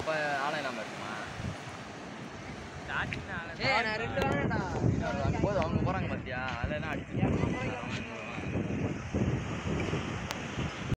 அப்போ ஆளே இல்லாமல் இருக்குமா? நான் 2 வாங்கினேன்டா. போதும் அவங்க போகிறாங்க பார்த்தியா, அதெல்லாம் அடிச்சு